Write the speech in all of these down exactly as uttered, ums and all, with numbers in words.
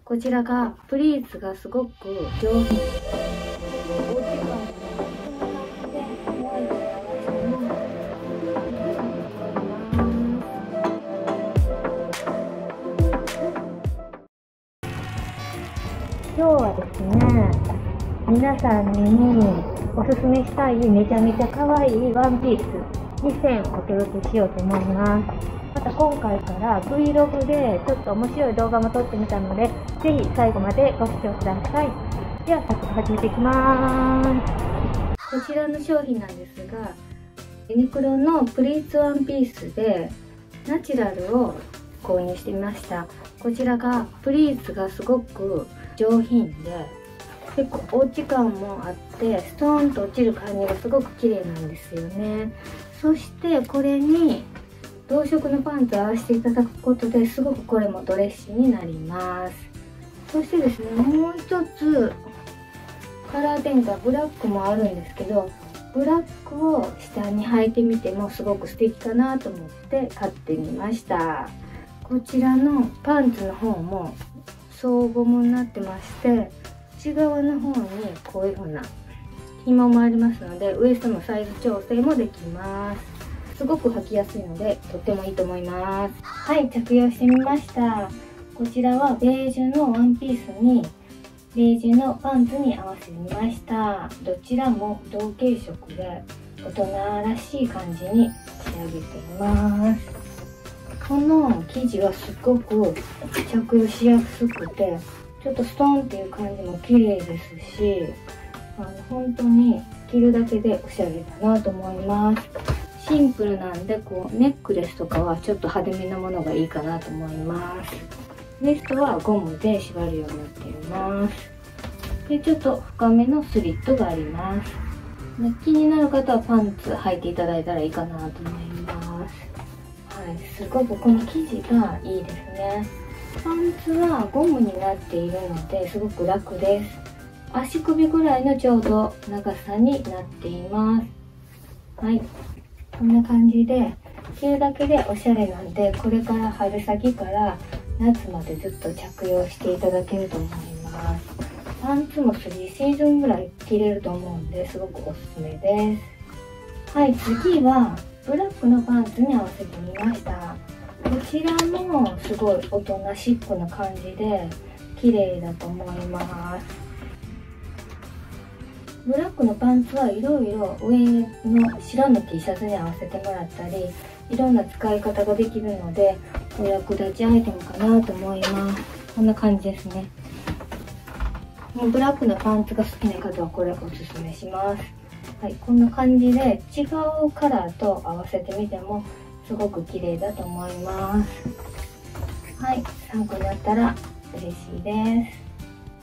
こちらがプリーツがすごく上品。今日はですね、皆さんにおすすめしたいめちゃめちゃ可愛いワンピースにせんお届けしようと思います。また今回から Vlog でちょっと面白い動画も撮ってみたので、ぜひ最後までご視聴ください。では早速始めていきます。こちらの商品なんですが、ユニクロのプリーツワンピースでナチュラルを購入してみました。こちらがプリーツがすごく上品で、結構おうち感もあってストーンと落ちる感じがすごく綺麗なんですよね。そしてこれに同色のパンツを合わせていただくことですごくこれもドレッシーになります。そしてですね、もう一つカラー展開ブラックもあるんですけど、ブラックを下に履いてみてもすごく素敵かなと思って買ってみました。こちらのパンツの方も総ゴムになってまして、内側の方にこういう風な紐もありますので、ウエストのサイズ調整もできます。すごく履きやすいのでとってもいいと思います。はい、着用してみました。こちらはベージュのワンピースにベージュのパンツに合わせてみました。どちらも同系色で大人らしい感じに仕上げています。この生地はすごく着用しやすくて、ちょっとストーンっていう感じも綺麗ですし、あの本当に着るだけでおしゃれだなと思います。シンプルなんで、こうネックレスとかはちょっと派手めなものがいいかなと思います。ウエストはゴムで縛るようになっています。で、ちょっと深めのスリットがあります。で、気になる方はパンツ履いていただいたらいいかなと思います。はい、すごくこの生地がいいですね。パンツはゴムになっているのですごく楽です。足首ぐらいのちょうど長さになっています。はい、こんな感じで着るだけでおしゃれなんで、これから春先から夏までずっと着用していただけると思います。パンツもスリーシーズンぐらい着れると思うんで、すごくおすすめです。はい、次はブラックのパンツに合わせてみました。こちらもすごい大人シックな感じで綺麗だと思います。ブラックのパンツはいろいろ上の白の T シャツに合わせてもらったり、いろんな使い方ができるのでお役立ちアイテムかなと思います。こんな感じですね。もうブラックのパンツが好きな方はこれおすすめします。はい、こんな感じで違うカラーと合わせてみてもすごく綺麗だと思います。はい、参考になったら嬉しいです。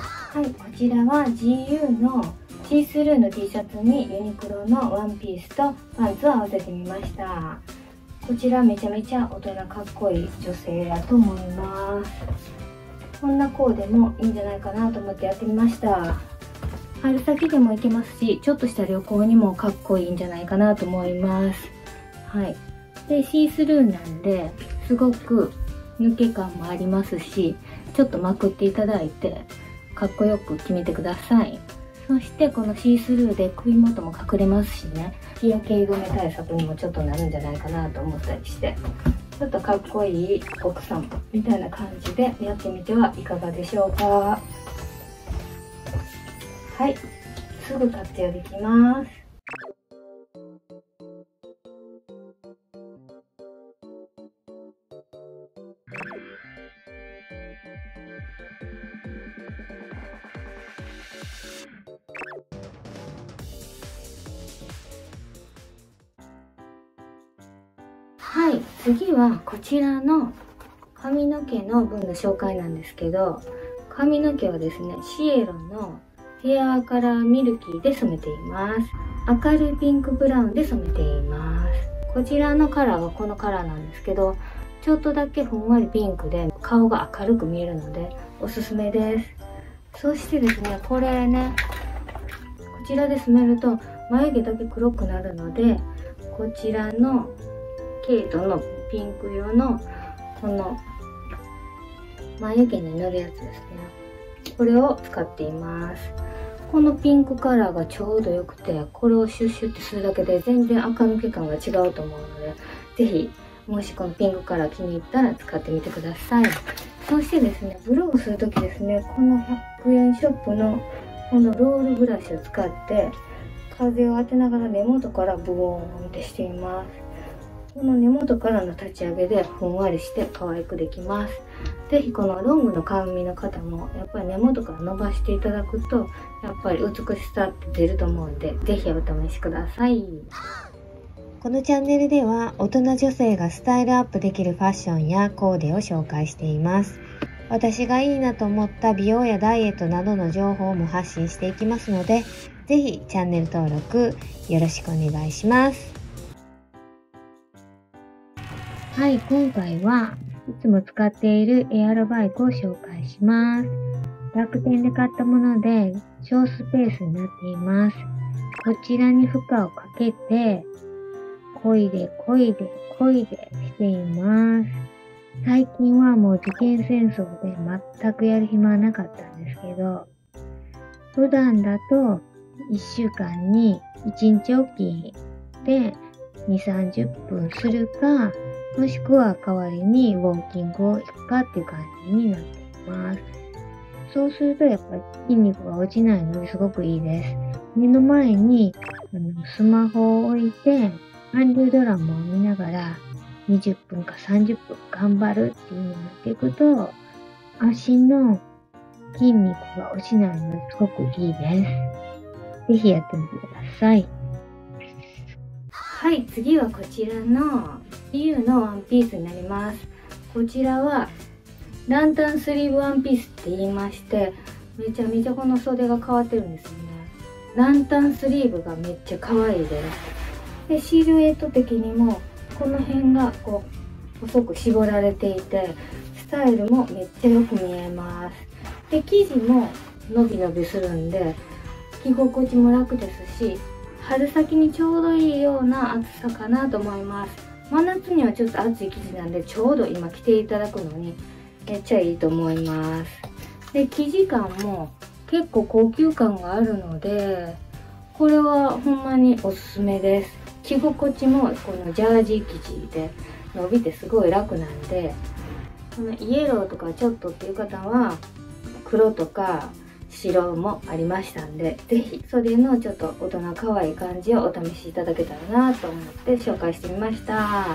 はい、こちらは ジーユー のシースルーの T シャツにユニクロのワンピースとパンツを合わせてみました。こちらめちゃめちゃ大人かっこいい女性だと思います。こんなコーデもいいんじゃないかなと思ってやってみました。春先でもいけますし、ちょっとした旅行にもかっこいいんじゃないかなと思います。はい。で、シースルーなんで、すごく抜け感もありますし、ちょっとまくっていただいて、かっこよく決めてください。そしてこのシースルーで首元も隠れますしね、日焼け止め対策にもちょっとなるんじゃないかなと思ったりして、ちょっとかっこいい奥様みたいな感じでやってみてはいかがでしょうか。はい、すぐ活用できます。はい、次はこちらの髪の毛の分の紹介なんですけど、髪の毛はですね、シエロのヘアカラーミルキーで染めています。明るいピンクブラウンで染めています。こちらのカラーはこのカラーなんですけど、ちょっとだけふんわりピンクで顔が明るく見えるのでおすすめです。そしてですね、これね、こちらで染めると眉毛だけ黒くなるので、こちらのケイトのピンク色のこの眉毛に塗るやつですね。これを使っています。このピンクカラーがちょうどよくて、これをシュッシュってするだけで全然垢抜け感が違うと思うので、是非もしこのピンクカラー気に入ったら使ってみてください。そしてですね、ブローをする時ですね、このひゃくえんショップのこのロールブラシを使って風を当てながら根元からブゴーンってしています。この根元からの立ち上げでふんわりして可愛くできます。是非このロングの髪の方もやっぱり根元から伸ばしていただくとやっぱり美しさって出ると思うんで、是非お試しください。 このチャンネルでは大人女性がスタイルアップできるファッションやコーデを紹介しています。私がいいなと思った美容やダイエットなどの情報も発信していきますので、ぜひチャンネル登録よろしくお願いします。 はい、今回はいつも使っているエアロバイクを紹介します。楽天で買ったもので小スペースになっています。こちらに負荷をかけて漕いで漕いで漕いでしています。最近はもう受験戦争で全くやる暇はなかったんですけど、普段だといっしゅうかんにいちにちおきでにじゅう、さんじゅっぷんするか、もしくは代わりにウォーキングを行くかっていう感じになっています。そうするとやっぱり筋肉が落ちないのですごくいいです。目の前にあのスマホを置いて韓流ドラマを見ながらにじゅっぷんかさんじゅっぷん頑張るっていう風になっていくと、足の筋肉が落ちないのですごくいいです。ぜひやってみてください。はい、次はこちらの ジーユー のワンピースになります。こちらはランタンスリーブワンピースって言いまして、めちゃめちゃこの袖が変わってるんですよね。ランタンスリーブがめっちゃ可愛いです。で、シルエット的にもこの辺がこう細く絞られていて、スタイルもめっちゃよく見えます。で、生地も伸び伸びするんで着心地も楽ですし、春先にちょうどいいような暑さかなと思います。真夏にはちょっと暑い生地なんで、ちょうど今着ていただくのにめっちゃいいと思います。で、生地感も結構高級感があるので、これはほんまにおすすめです。着心地もこのジャージー生地で伸びてすごい楽なんで、このイエローとかちょっとっていう方は黒とか白もありましたんで、是非それのちょっと大人可愛い感じをお試しいただけたらなと思って紹介してみました。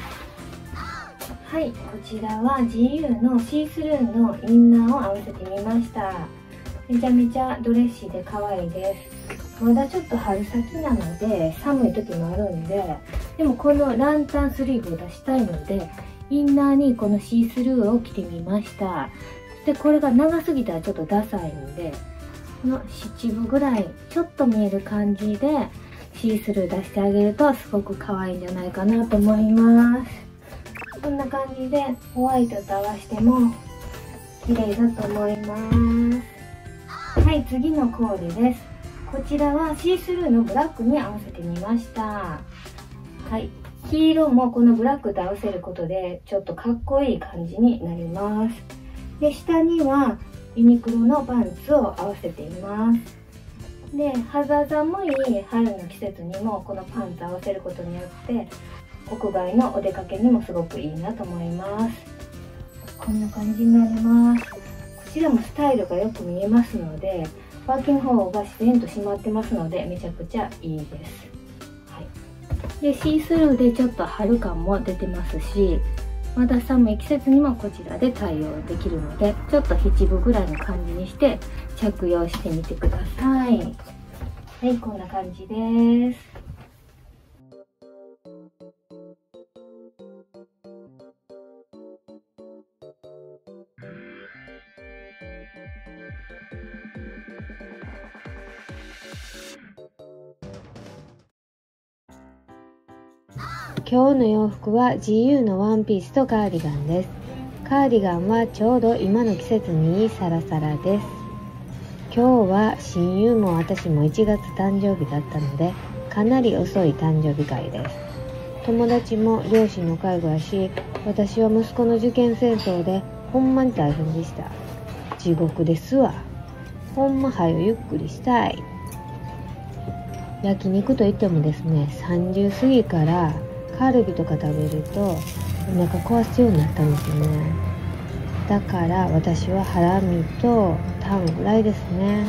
はい、こちらは ジーユー のシースルーのインナーを合わせてみました。めちゃめちゃドレッシーで可愛いです。まだちょっと春先なので寒い時もあるんで、でもこのランタンスリーブを出したいのでインナーにこのシースルーを着てみました。で、これが長すぎたらちょっとダサいので、この七分ぐらいちょっと見える感じでシースルー出してあげるとすごく可愛いんじゃないかなと思います。こんな感じでホワイトと合わせても綺麗だと思います。はい、次のコーデです。こちらはシースルーのブラックに合わせてみました。はい、黄色もこのブラックと合わせることでちょっとかっこいい感じになります。で、下にはユニクロのパンツを合わせています。で、肌寒い春の季節にもこのパンツ合わせることによって屋外のお出かけにもすごくいいなと思います。こんな感じになります。こちらもスタイルがよく見えますので、脇の方が自然と締まってますのでめちゃくちゃいいです。はい、で、シースルーでちょっと春感も出てますし、まだ寒い季節にもこちらで対応できるので、ちょっと七分ぐらいの感じにして着用してみてください。はい、こんな感じです。 今日の洋服は ジーユー のワンピースとカーディガンです。カーディガンはちょうど今の季節にいいサラサラです。今日は親友も私もいちがつ誕生日だったので、かなり遅い誕生日会です。友達も両親の介護やし、私は息子の受験戦争でほんまに大変でした。地獄ですわ。ほんまはよゆっくりしたい。焼肉といってもですね、さんじゅう過ぎからカルビとか食べるとお腹壊すようになったんですよね。だから私はハラミとタンぐらいですね。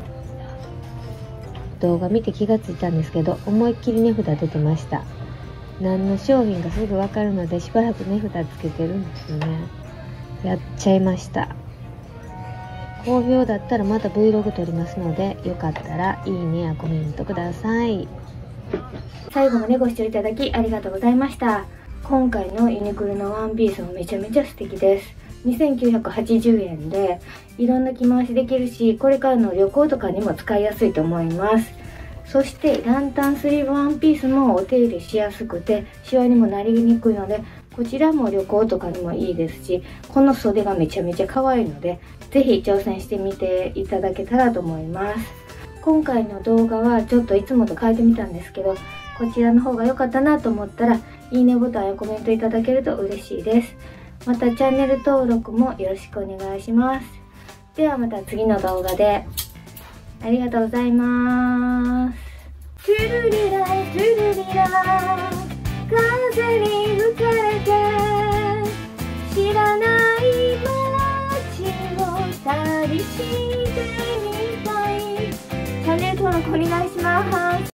動画見て気がついたんですけど、思いっきり値札出てました。何の商品かすぐ分かるのでしばらく値札つけてるんですよね。やっちゃいました。好評だったらまた Vlog 撮りますので、よかったらいいねやコメントください。 最後までご視聴いただきありがとうございました。今回のユニクロのワンピースもめちゃめちゃ素敵です。にせんきゅうひゃくはちじゅうえんでいろんな着回しできるし、これからの旅行とかにも使いやすいと思います。そしてランタンスリーブワンピースもお手入れしやすくてシワにもなりにくいので、こちらも旅行とかにもいいですし、この袖がめちゃめちゃ可愛いのでぜひ挑戦してみていただけたらと思います。今回の動画はちょっといつもと変えてみたんですけど、こちらの方が良かったなと思ったらいいねボタンやコメントいただけると嬉しいです。またチャンネル登録もよろしくお願いします。ではまた次の動画で。ありがとうございます。トゥルリラトゥルリラ風に吹かれて